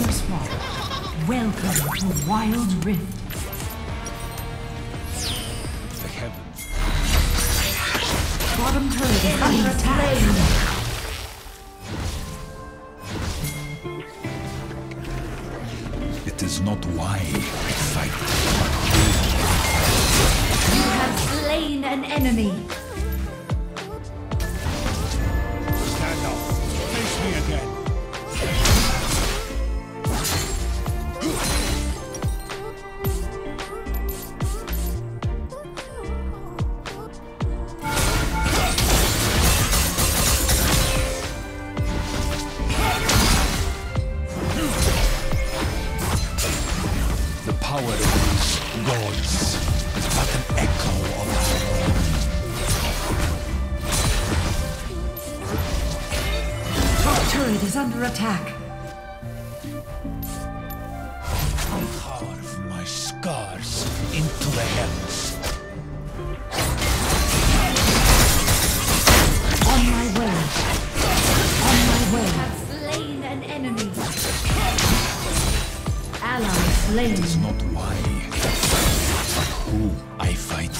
Worlds are swapped. Welcome to Wild Rift. The heavens. Bottom turret is under attack. It is not why I fight. You have slain an enemy. Stand up. Face me again. The power of these gods is but an echo of our own. Top turret is under attack. I'll carve my scars into the heavens. On my way. On my way. Have slain an enemy. Ally slain. It is not why, but who I fight.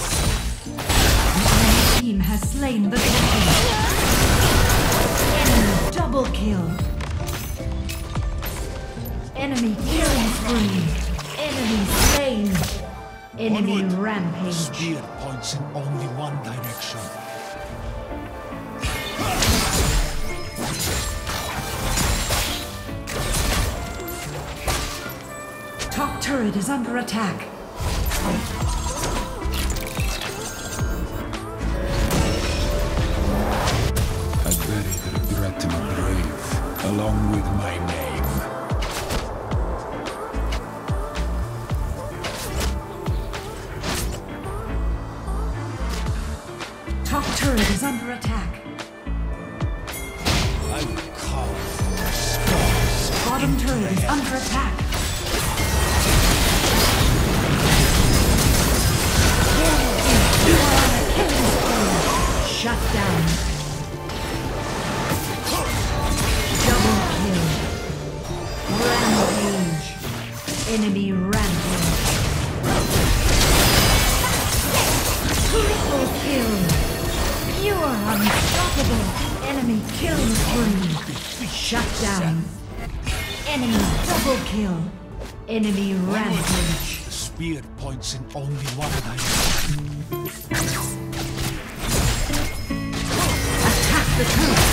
My team has slain the dragon. Enemy double kill. Enemy killing spree. Enemy slain. Enemy Onward. rampage. Spear points in only one direction. Top turret is under attack. I buried regret in a grave, along with my name. Top turret is under attack. I will carve my scars. Bottom turret is under attack. You are on a killing spree. Shut down. Double kill. Rampage. Enemy rampage. Triple kill. You are unstoppable. Enemy killing spree. Shut down. Enemy double kill. Enemy rampage. The spear points in only one direction. Attack the turret.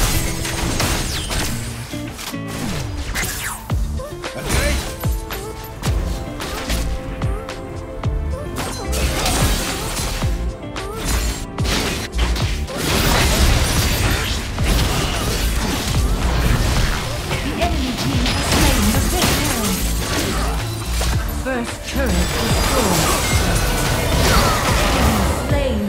The enemy team has slain the victor. First turret destroyed. Enemy slain.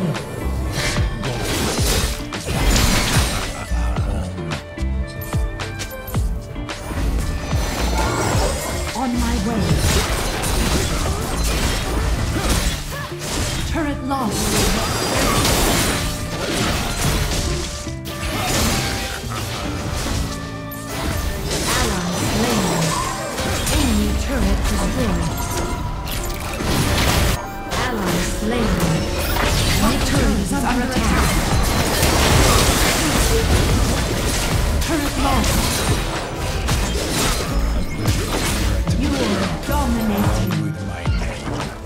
On my way. Turret lost. Ally slain. Enemy turret destroyed. Ally slain. My turret is under attack. Turret lost. You are dominating. With my name.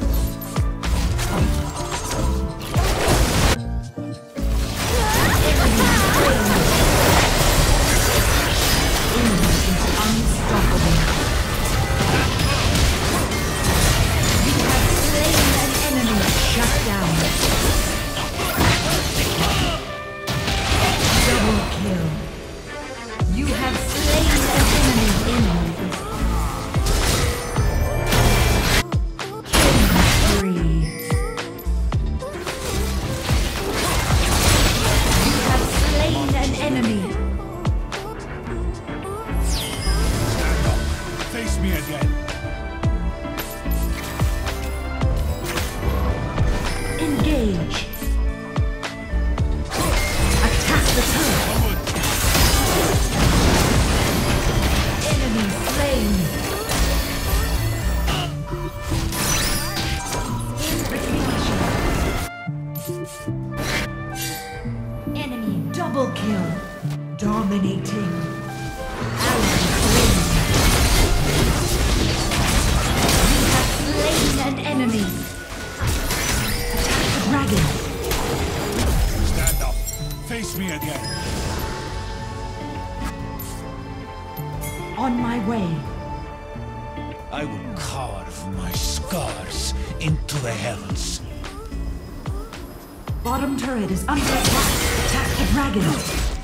Unstoppable. You have slain an enemy. Shut down. Double kill. You have slain an enemy. Killing spree. You have slain an enemy. Stand up. Face me again. Engage. Attack the turret. Onward. Enemy slain. On my way. I will carve my scars into the heavens. Bottom turret is under attack. Attack the dragon.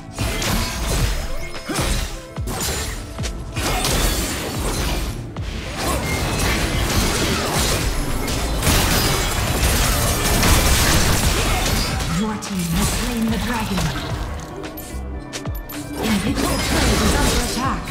Your team has slain the dragon. Inhibitor turret is under attack.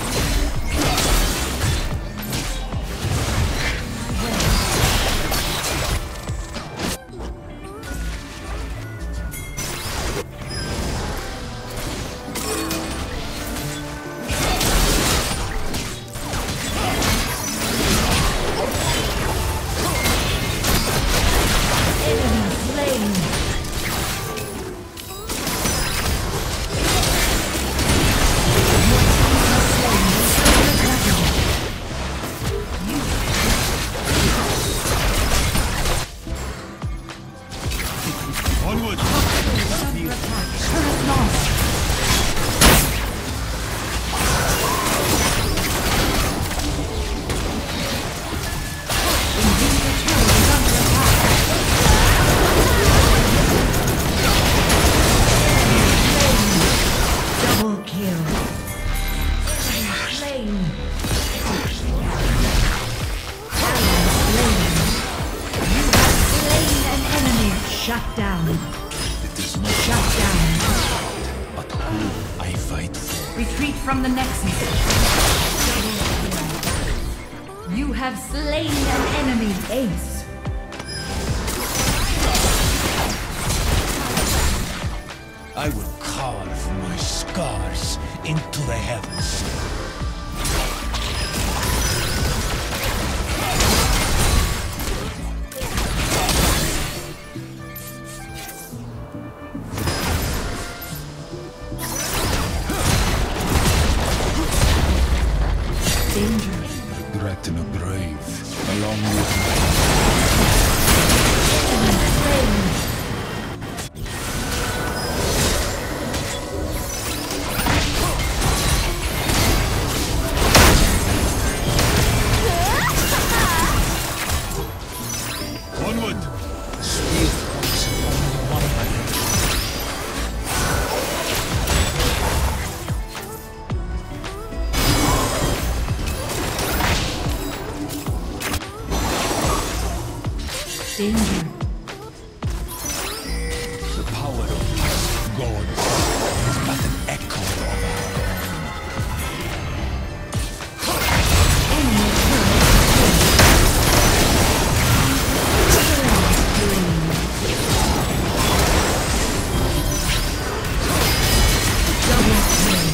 Shut down. It is not Shut down. but who I fight for. Retreat from the Nexus. You have slain an enemy. Ace. I will carve my scars into the heavens. Regret in a grave, along with onward! The spear comes only one way. Danger. The power of these gods is but an echo of our own. Enemy double kill.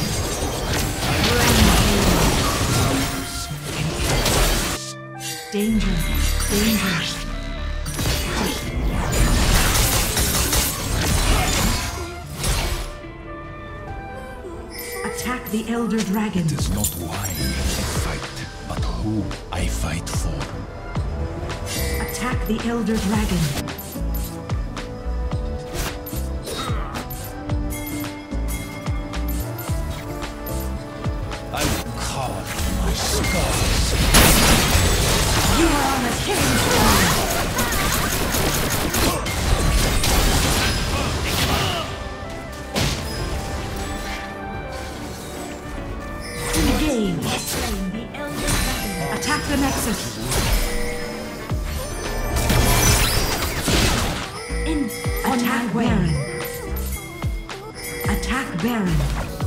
Danger. Danger. Attack the Elder Dragon. It is not why I fight, but who I fight for. Attack the Elder Dragon. I will carve my scars. You are on a killing spree. Engage. Attack the Nexus. Attack Baron. Attack Baron.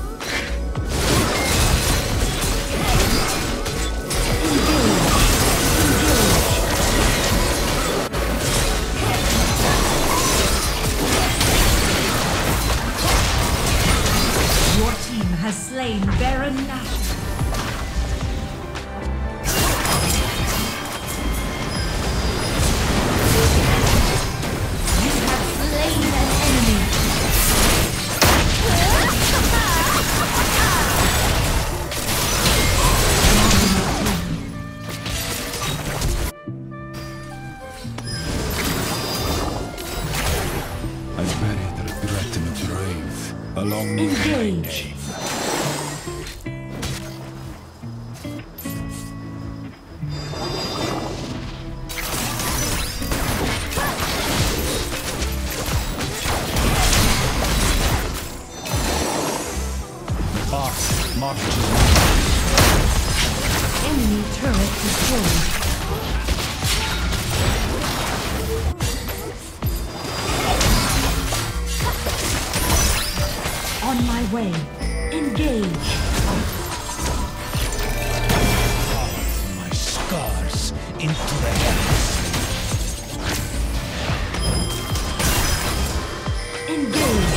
Your team has slain Baron Nashor. You have slain an enemy. I buried regret in a grave, along with Engage. Turret destroyed. On my way. Engage. My scars into the heavens. Engage.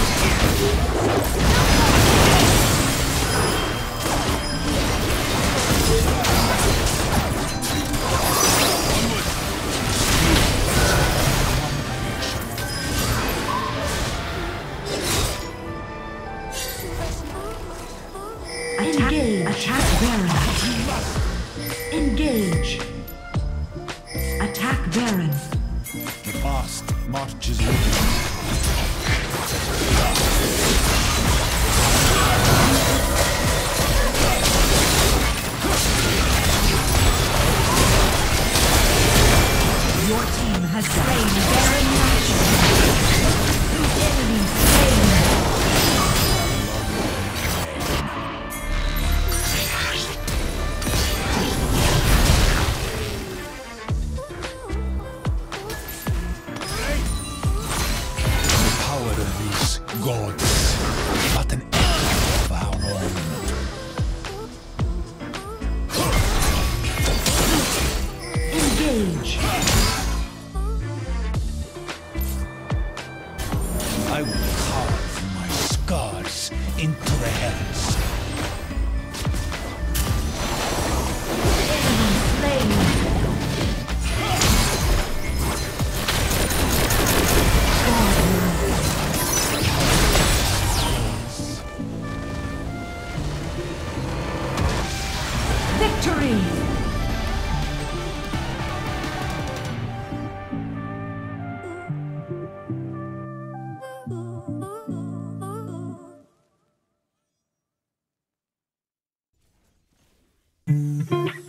Attack Baron. Engage. Attack Baron. The past marches with me. Your team has slain Baron Nashor. Enemy slain. Gods, but an echo of our own. Engage. I will carve my scars into the heavens. Enemy slain. Victory! Thank you.